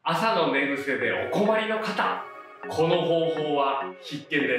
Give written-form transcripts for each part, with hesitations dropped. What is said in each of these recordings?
朝の寝癖でお困りの方、この方法は必見です。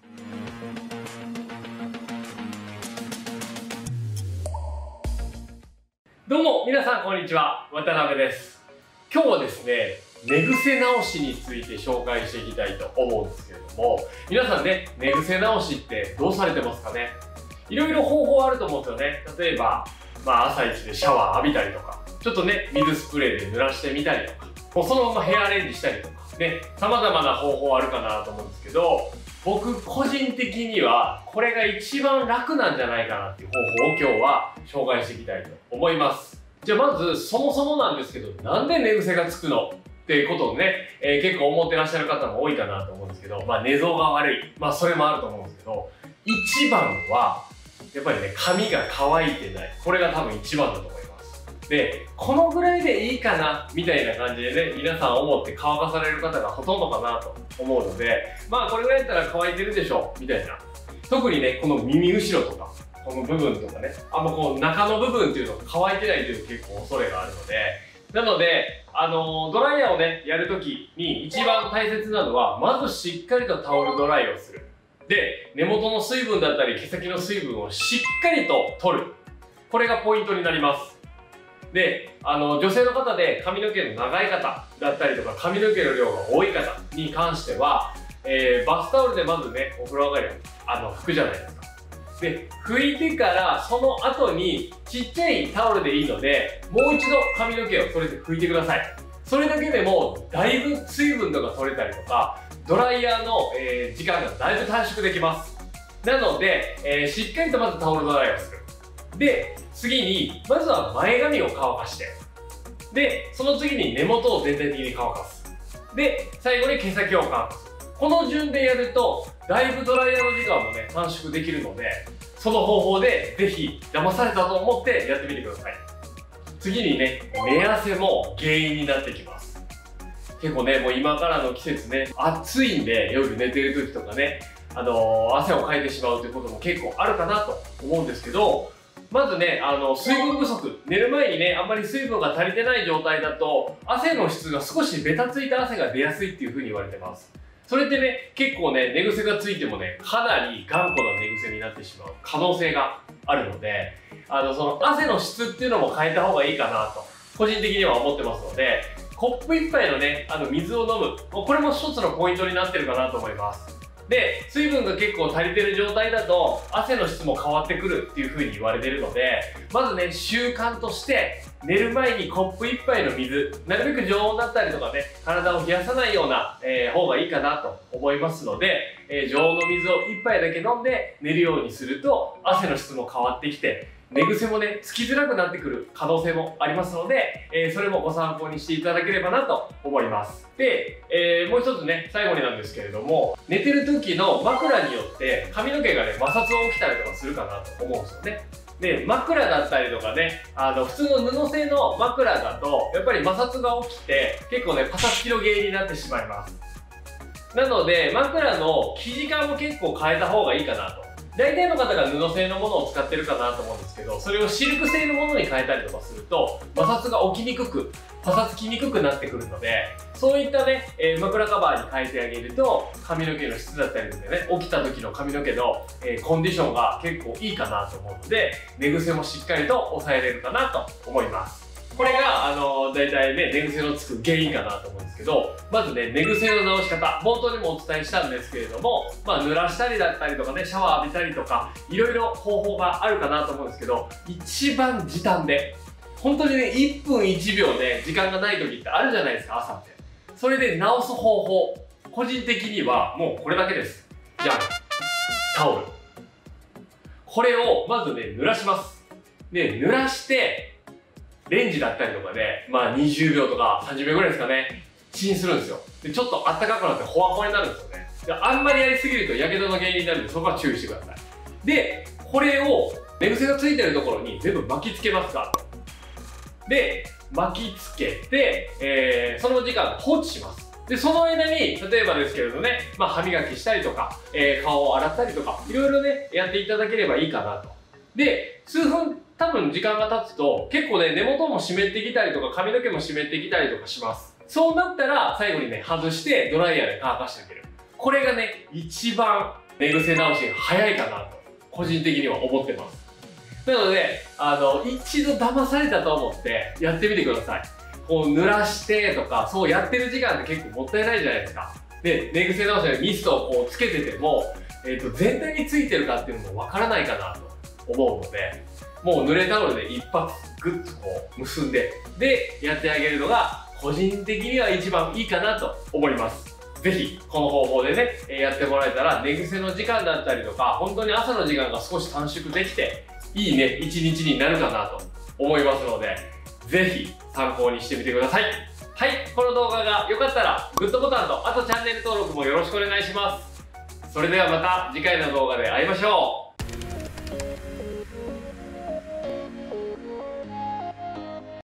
どうも皆さんこんにちは、渡辺です。今日はですね、寝癖直しについて紹介していきたいと思うんですけれども、皆さんね、寝癖直しってどうされてますかね。いろいろ方法あると思うんですよね。例えば、朝一でシャワー浴びたりとか、ちょっとね、水スプレーで濡らしてみたりとか、もうそのままヘアアレンジしたりとか、ね、様々な方法あるかなと思うんですけど、僕個人的にはこれが一番楽なんじゃないかなっていう方法を今日は紹介していきたいと思います。じゃあまずそもそもなんですけど、なんで寝癖がつくのっていうことをね、結構思ってらっしゃる方も多いかなと思うんですけど、寝相が悪い、それもあると思うんですけど、一番はやっぱりね、髪が乾いてない、これが多分一番だと思います。で、このぐらいでいいかなみたいな感じでね、皆さん思って乾かされる方がほとんどかなと思うので、これぐらいだったら乾いてるでしょみたいな。特にね、この耳後ろとかこの部分とかね、こう中の部分っていうのが乾いてないという結構恐れがあるので、なのでドライヤーをねやるときに一番大切なのは、まずしっかりとタオルドライをする。で、根元の水分だったり毛先の水分をしっかりと取る。これがポイントになります。で、女性の方で髪の毛の長い方だったりとか、髪の毛の量が多い方に関しては、バスタオルでまずね、お風呂上がり拭くじゃないですか。で、拭いてからその後にちっちゃいタオルでいいので、もう一度髪の毛をそれで拭いてください。それだけでもだいぶ水分とか取れたりとか、ドライヤーの、時間がだいぶ短縮できます。なので、しっかりとまずタオルドライをする。で、次にまずは前髪を乾かして、でその次に根元を全体的に乾かす。で、最後に毛先を乾かす。この順でやるとだいぶドライヤーの時間もね短縮できるので、その方法でぜひ騙されたと思ってやってみてください。次にね、寝汗も原因になってきます。結構ね、もう今からの季節ね、暑いんで夜寝てる時とかね、汗をかいてしまうということも結構あるかなと思うんですけど、まずね、水分不足、寝る前にね、あんまり水分が足りてない状態だと、汗の質が少しベタついた汗が出やすいっていう風に言われてます。それってね、結構ね、寝癖がついてもね、かなり頑固な寝癖になってしまう可能性があるので、その汗の質っていうのも変えた方がいいかなと、個人的には思ってますので、コップ1杯のね、水を飲む。これも一つのポイントになってるかなと思います。で、水分が結構足りてる状態だと汗の質も変わってくるっていう風に言われてるので、まずね、習慣として寝る前にコップ1杯の水、なるべく常温だったりとかね、体を冷やさないような、方がいいかなと思いますので、常温の水を1杯だけ飲んで寝るようにすると汗の質も変わってきて、寝癖もね、つきづらくなってくる可能性もありますので、それもご参考にしていただければなと思います。で、もう一つね、最後になんですけれども、寝てる時の枕によって髪の毛がね、摩擦を起きたりとかするかなと思うんですよね。で、枕だったりとかね、普通の布製の枕だと、やっぱり摩擦が起きて、結構ね、パサつきの原因になってしまいます。なので、枕の生地感も結構変えた方がいいかなと。大体の方が布製のものを使ってるかなと思うんですけど、それをシルク製のものに変えたりとかすると摩擦が起きにくく、パサつきにくくなってくるので、そういったね、枕カバーに変えてあげると髪の毛の質だったりとかね、起きた時の髪の毛の、コンディションが結構いいかなと思うので、寝癖もしっかりと抑えれるかなと思います。これが大体ね、寝癖のつく原因かなと思うんですけど、まずね、寝癖の直し方、冒頭にもお伝えしたんですけれども、濡らしたりだったりとかね、シャワー浴びたりとか、いろいろ方法があるかなと思うんですけど、一番時短で、本当にね、1分1秒で時間がない時ってあるじゃないですか、朝って。それで直す方法、個人的にはもうこれだけです。じゃん、タオル。これをまずね、濡らします。で、濡らして、レンジだったりとかで、20秒とか30秒ぐらいですかね、チンするんですよ。で、ちょっとあったかくなってホワホワになるんですよね。で、あんまりやりすぎると火傷の原因になるんで、そこは注意してください。で、これを寝癖がついてるところに全部巻きつけますか。で、巻きつけて、その時間放置します。で、その間に、例えばですけれどね、歯磨きしたりとか、顔を洗ったりとか、いろいろね、やっていただければいいかなと。で、数分多分時間が経つと結構ね、根元も湿ってきたりとか髪の毛も湿ってきたりとかします。 そうなったら最後にね、外してドライヤーで乾かしてあげる。これがね、一番寝癖直しが早いかなと、個人的には思ってます。なので、一度騙されたと思ってやってみてください。こう濡らしてとか、そうやってる時間って結構もったいないじゃないですか。で、寝癖直しでミストをこうつけてても、全体についてるかっていうのもわからないかなと思うので、もう濡れタオルで一発グッとこう結んで、で、やってあげるのが個人的には一番いいかなと思います。ぜひ、この方法でね、やってもらえたら、寝癖の時間だったりとか、本当に朝の時間が少し短縮できて、いいね、一日になるかなと思いますので、ぜひ参考にしてみてください。はい、この動画が良かったら、グッドボタンと、あとチャンネル登録もよろしくお願いします。それではまた次回の動画で会いましょう。